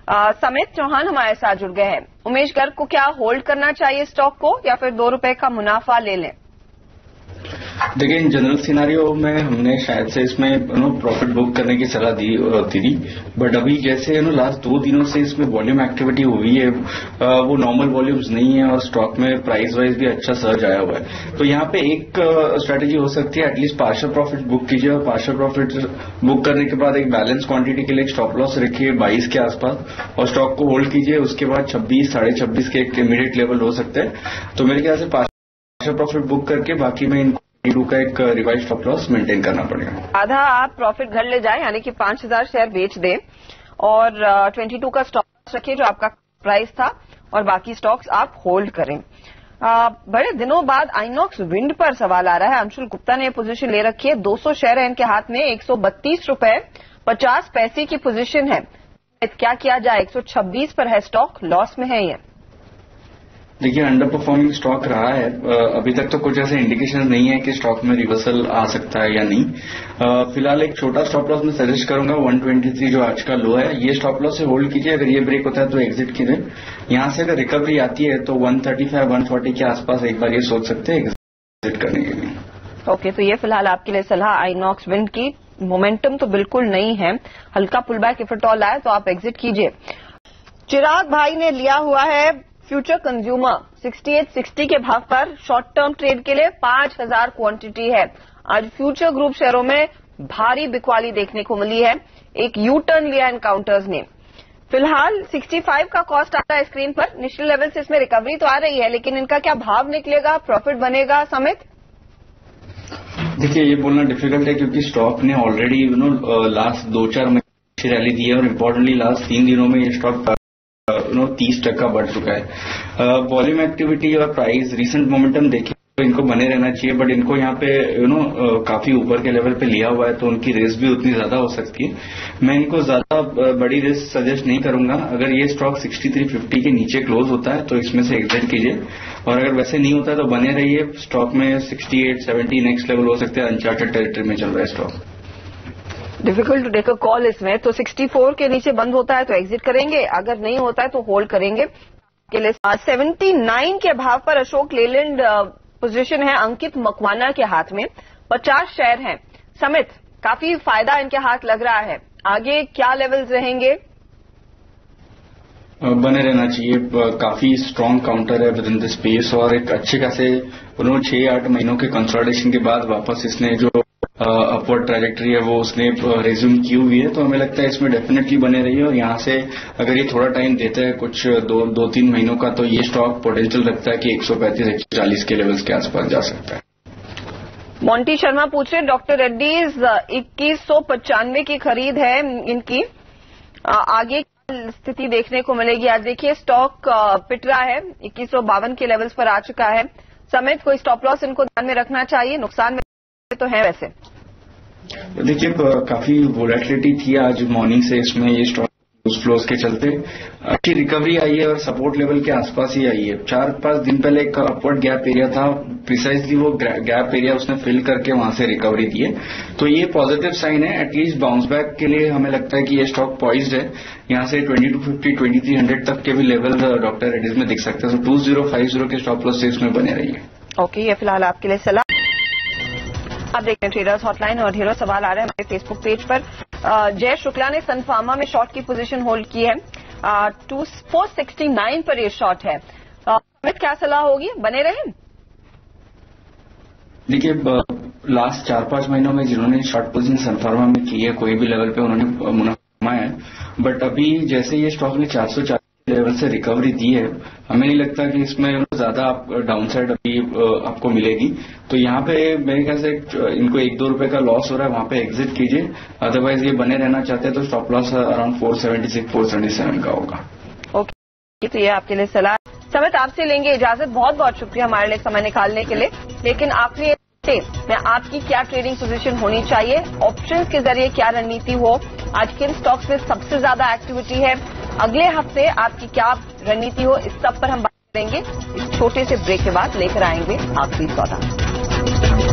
समीत चौहान हमारे साथ जुड़ गए हैं। उमेश गर्ग को क्या होल्ड करना चाहिए स्टॉक को या फिर ₹2 का मुनाफा ले लें? देखिए, इन जनरल सिनारियो में हमने शायद से इसमें प्रॉफिट बुक करने की सलाह दी थी, बट अभी जैसे लास्ट 2 दिनों से इसमें वॉल्यूम एक्टिविटी हुई है, वो नॉर्मल वॉल्यूम्स नहीं है और स्टॉक में प्राइस वाइज भी अच्छा सर्ज आया हुआ है। तो यहाँ पे एक स्ट्रैटेजी हो सकती है, एटलीस्ट पार्शियल प्रॉफिट बुक कीजिए और पार्शियल प्रॉफिट बुक करने के बाद एक बैलेंस क्वांटिटी के लिए एक स्टॉप लॉस रखिए 22 के आसपास और स्टॉक को होल्ड कीजिए। उसके बाद 26, 26.5 के एक इमीडिएट लेवल हो सकते हैं। तो मेरे ख्याल से पार्शियल प्रॉफिट बुक करके बाकी में 22 का एक रिवाइज स्टॉप लॉस मेंटेन करना पड़ेगा। आधा आप प्रॉफिट घर ले जाए, यानी कि 5000 शेयर बेच दें और 22 का स्टॉप लॉस रखिए जो आपका प्राइस था, और बाकी स्टॉक्स आप होल्ड करें। बड़े दिनों बाद आइनॉक्स विंड पर सवाल आ रहा है। अंशुल गुप्ता ने पोजीशन ले रखी है, 200 शेयर है इनके हाथ में, ₹132.50 की पोजीशन है। क्या किया जाए? 126 पर है स्टॉक, लॉस में है ये। देखिए, अंडर परफॉर्मिंग स्टॉक रहा है, अभी तक तो कुछ ऐसे इंडिकेशन नहीं है कि स्टॉक में रिवर्सल आ सकता है या नहीं। फिलहाल एक छोटा स्टॉप लॉस मैं सजेस्ट करूंगा 123 जो आज का लो है, ये स्टॉप लॉस से होल्ड कीजिए। अगर ये ब्रेक होता है तो एग्जिट कीजिए। यहां से अगर रिकवरी आती है तो 135, 140 के आसपास एक बार ये सोच सकते हैं एग्जिट करने के लिए। ओके, तो ये फिलहाल आपके लिए सलाह आइनॉक्स विंड की। मोमेंटम तो बिल्कुल नहीं है, हल्का pull back if at all आए तो आप एग्जिट कीजिए। चिराग भाई ने लिया हुआ है फ्यूचर कंज्यूमर 6860 के भाव पर, शॉर्ट टर्म ट्रेड के लिए 5000 क्वांटिटी है। आज फ्यूचर ग्रुप शेयरों में भारी बिकवाली देखने को मिली है, एक यू टर्न लिया एनकाउंटर्स ने। फिलहाल 65 का कॉस्ट आता है स्क्रीन पर, इनिशियल लेवल से इसमें रिकवरी तो आ रही है, लेकिन इनका क्या भाव निकलेगा, प्रॉफिट बनेगा? समित, देखिए, ये बोलना डिफिकल्ट है क्योंकि स्टॉक ने ऑलरेडी लास्ट 2-4 महीने रैली दी है और इम्पोर्टेंटली लास्ट 3 दिनों में ये स्टॉक 30% बढ़ चुका है। वॉल्यूम एक्टिविटी और प्राइस रिसेंट मोमेंटम देखें तो इनको बने रहना चाहिए, बट इनको यहाँ पे काफी ऊपर के लेवल पे लिया हुआ है तो उनकी रिस्क भी उतनी ज्यादा हो सकती है। मैं इनको ज्यादा बड़ी रिस्क सजेस्ट नहीं करूंगा। अगर ये स्टॉक 6350 के नीचे क्लोज होता है तो इसमें से एग्जिट कीजिए, और अगर वैसे नहीं होता है तो बने रहिए। स्टॉक में 68-70 नेक्स्ट लेवल हो सकते हैं, अनचार्टेड टेरिटरी में चल रहा है stock. Difficult to take a call इसमें। तो 64 के नीचे बंद होता है तो एग्जिट करेंगे, अगर नहीं होता है तो होल्ड करेंगे। के लिए 79 के भाव पर अशोक लेलैंड पोजीशन है अंकित मकवाना के हाथ में, 50 शेयर हैं। समित, काफी फायदा इनके हाथ लग रहा है, आगे क्या लेवल्स रहेंगे? बने रहना चाहिए, काफी स्ट्रांग काउंटर है विद इन द स्पेस और एक अच्छे खासे 6-8 महीनों के कंसोलिडेशन के बाद वापस इसने जो अपवर्ड ट्रैजेक्टरी है वो उसने रेज्यूम की हुई है। तो हमें लगता है इसमें डेफिनेटली बने रहिए, और यहां से अगर ये थोड़ा टाइम देता है कुछ 2-3 महीनों का, तो ये स्टॉक पोटेंशियल रखता है कि 135-140 के लेवल्स के आसपास जा सकता है। मोंटी शर्मा पूछ रहे, डॉक्टर रेड्डीज 2195 की खरीद है इनकी, आगे स्थिति देखने को मिलेगी? आज देखिए स्टॉक पिट रहा है, 2152 के लेवल्स पर आ चुका है। समेत कोई स्टॉप लॉस इनको ध्यान में रखना चाहिए? नुकसान में तो है वैसे। देखिए, काफी वोलेटिलिटी थी आज मॉर्निंग से इसमें, ये स्टॉक फ्लोज के चलते अच्छी रिकवरी आई है और सपोर्ट लेवल के आसपास ही आई है। 4-5 दिन पहले एक अपवर्ड गैप एरिया था, प्रिसाइजली वो गैप एरिया उसने फिल करके वहां से रिकवरी दी है, तो ये पॉजिटिव साइन है। एटलीस्ट बाउंस बैक के लिए हमें लगता है कि ये स्टॉक पॉइज्ड है। यहां से 2250, 2300 तक के भी लेवल डॉक्टर रेड्डीज में दिख सकते हैं, तो 2050 के स्टॉप लॉस से इसमें बने रहिए। ओके, ये फिलहाल आपके लिए सलाह। आप देख रहे हैं ट्रेडर्स हॉटलाइन और ढेरों सवाल आ रहे हैं हमारे फेसबुक पेज पर। जय शुक्ला ने सन फार्मा में शॉर्ट की पोजीशन होल्ड की है, 469 पर ये शॉर्ट है। क्या सलाह होगी, बने रहें? देखिए, लास्ट 4-5 महीनों में जिन्होंने शॉर्ट पोजीशन सन फार्मा में की है कोई भी लेवल पे उन्होंने मुनाफा कमाया है, बट अभी जैसे ये स्टॉक ने 440 लेवल से रिकवरी दी है, हमें नहीं लगता कि इसमें ज्यादा डाउनसाइड अभी आपको मिलेगी। तो यहाँ पे मेरे ख्याल से इनको 1-2 रुपए का लॉस हो रहा है, वहां पे एग्जिट कीजिए। अदरवाइज ये बने रहना चाहते हैं तो स्टॉप लॉस अराउंड 476-477 का होगा। ओके, तो ये आपके लिए सलाह। समित, आपसे लेंगे इजाजत, बहुत बहुत शुक्रिया हमारे लिए समय निकालने के लिए। लेकिन आखिरी में आपकी क्या ट्रेडिंग पोजीशन होनी चाहिए, ऑप्शंस के जरिए क्या रणनीति हो, आज किन स्टॉक्स में सबसे ज्यादा एक्टिविटी है, अगले हफ्ते आपकी क्या रणनीति हो, इस सब पर हम बात करेंगे। इस छोटे से ब्रेक के बाद लेकर आएंगे आखिरी सौदा।